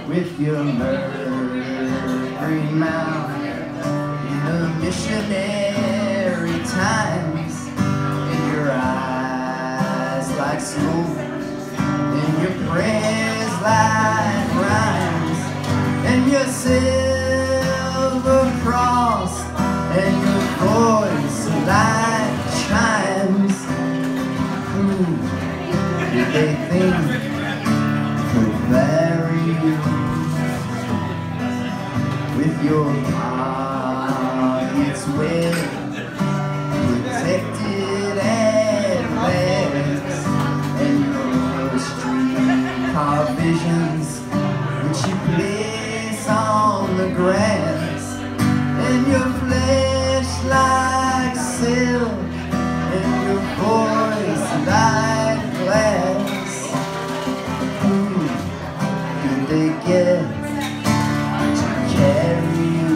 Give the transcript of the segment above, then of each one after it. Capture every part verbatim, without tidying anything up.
with your murmuring mouth in the missionary times, and your eyes like smoke, and your prayers like rhymes, and your silver cross, and your voice like chimes. Who did they think could bury you with your pockets wet, protected at last, and your streetcar visions which you place on the grass, and your flesh like silk, and your voice like glass. Who did they get to carry you?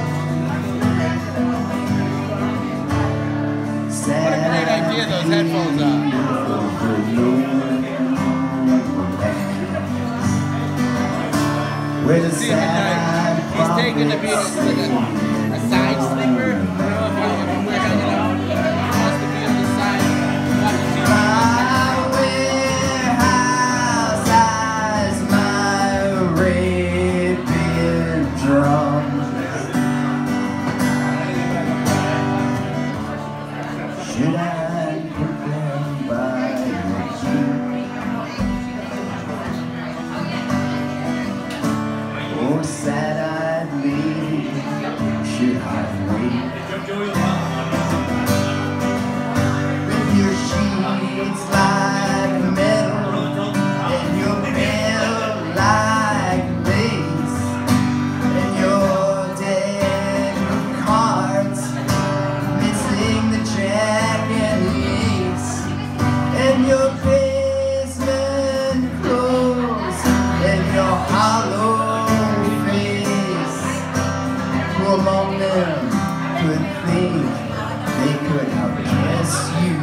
Sad what a great idea those headphones are. Where the See him at night. He's taking the beat with a, a side sleeper. I don't know if you ever wear that, you know. He wants to be on the side watching T V. My warehouse eyes, my Arabian drums. Should I put them by your feet? Oh, sad-eyed lady, should I wait? With your sheets like metal, and your belt like lace, and your deck of cards, missing the jack and the ace, and your basement clothes, and your hollow face. Who among them could think they could outguess you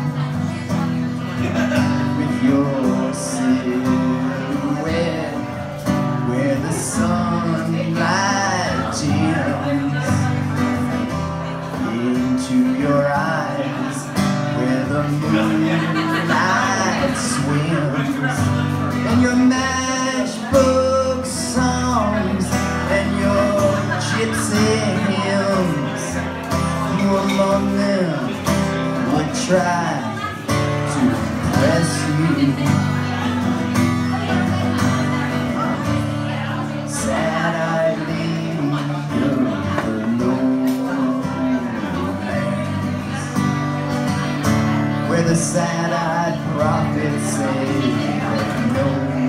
with your silhouette where the sunlight jams into your eyes, where the moonlight swims, and your matchbook songs, and your gypsy hymns. Who among them would try to impress you? Sad-eyed lady of the Lowlands, where the sad-eyed prophets say no.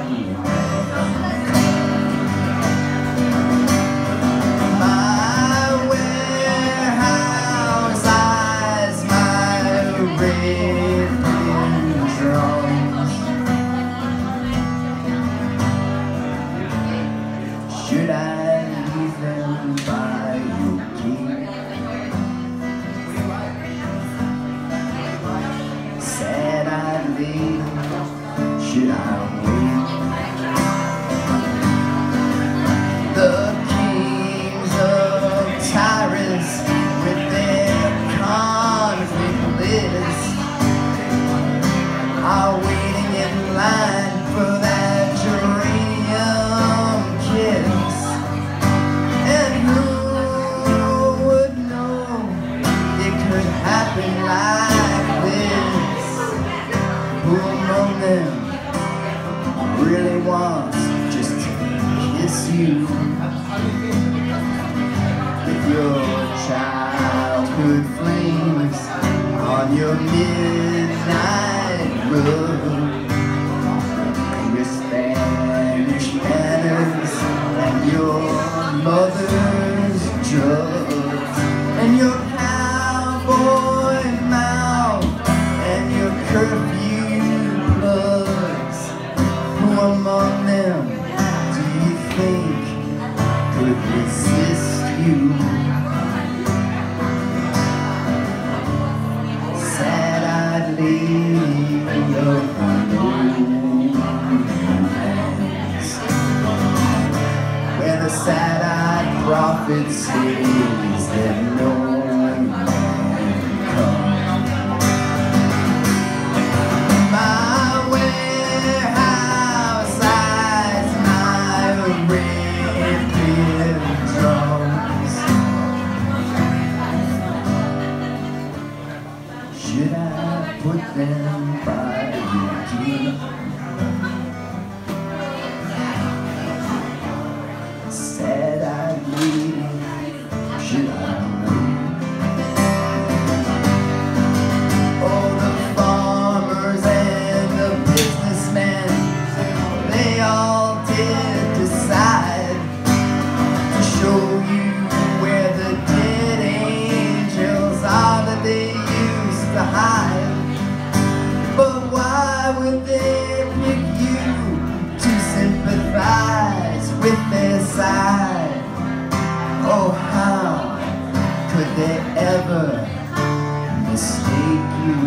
My warehouse eyes, my Arabian drums. Should I leave them by your gate? Sad-eyed lady, should I wait? The kings of Tyrus with their conflict list are waiting in line for that geranium kiss. And who would know it could happen like this? Who among them really wants just to kiss you with your childhood flames on your midnight rug, your Spanish manners and your mother's drugs, and your cowboy mouth and your curfew plugs. Who among them do you think could resist you? Sad-eyed lady of the sad-eyed prophet says that no man come. My warehouse eyes, my Arabian drums. Should I put them by your key? Sad-eyed lady, should I wait? Oh, the farmers and the businessmen, they all did decide to show you where the dead angels are that they used to hide. But why would they pick you to sympathize with their side? Oh, how could they ever mistake you?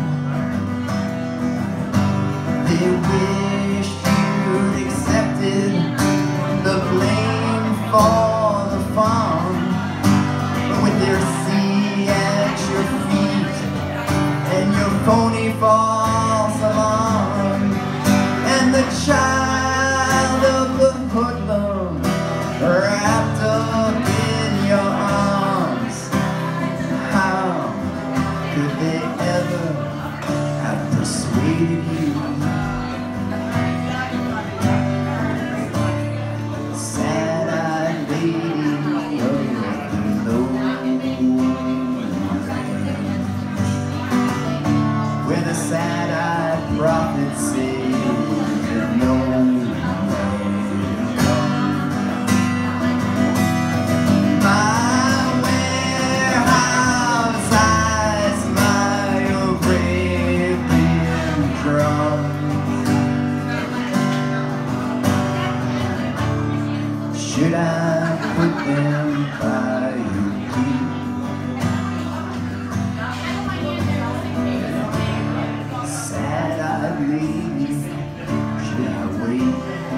They wish you'd accepted the blame for the farm, but with their sea at your feet and your phony false alarm and the child of the hoodlum wrapped up in your arms, how could they ever have persuaded you? Sad-eyed lady of the lowlands, where the sad-eyed prophet says that no man come. My warehouse eyes, my Arabian drums. Should I put them by your feet? Sad-eyed lady, should I wait?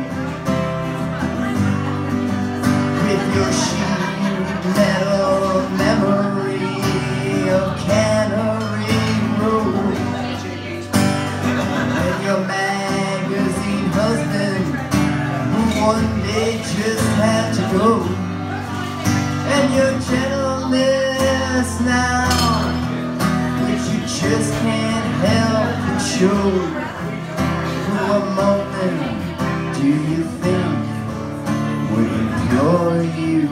With your sheet metal memory of Cannery Road, and your magazine husband who one day just had to go, and your gentleness now, which you just can't help but show. For a moment, do you think would implore you?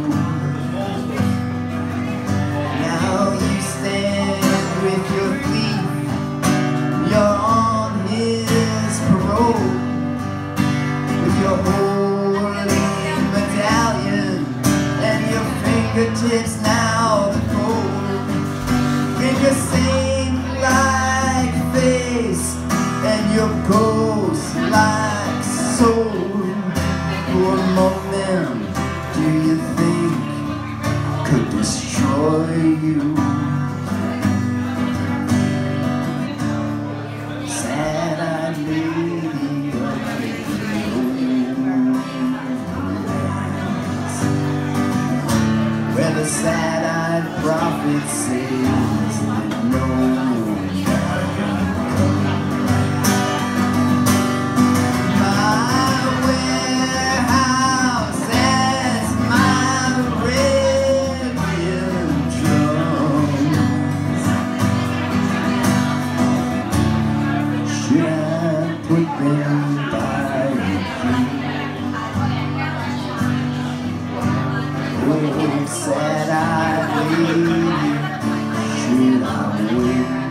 Now you stand with your thief, you're on his parole, with your holy medallion and your fingertips now the cold, in your saint-like face and your ghost-like soul. For a moment, do you think could destroy you? Sad-eyed lady of the lowlands, where the sad-eyed prophet says that no man come. My warehouse has my Arabian drums. Should I put them by your feet? Oh, sad-eyed lady, should I wait?